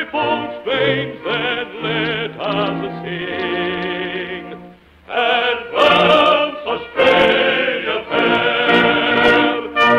joyful strains then let us sing. Advance, Australia fair.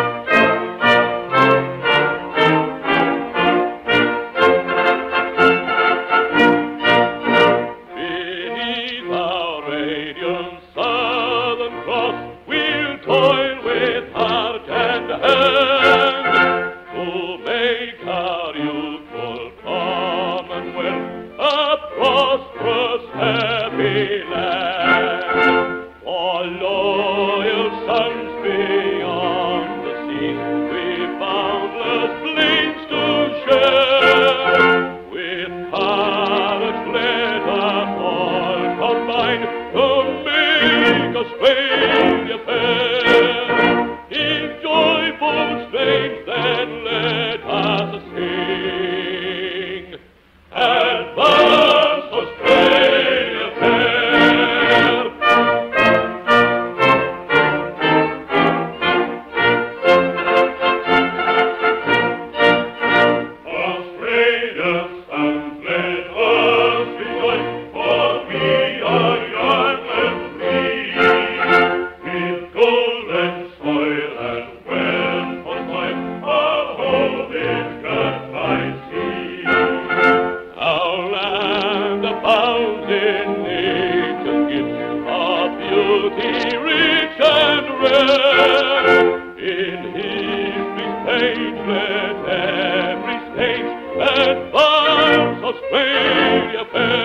Beneath our radiant Southern Cross, we'll toil with heart and hand to make our youthful Commonwealth a prosperous, happy land. For loyal sons beyond the seas, we boundless plains to share. With courage let us all combine to make Australia fair. In joyful strains then let us sing. Advance, Australia fair. Australia's sons, let us rejoice, for we are young and free. With golden soil and wealth for toil, our home is God by sea. Our land abounds in nature's gifts of beauty rich and rare. In history's page let every state advance, Australia fair.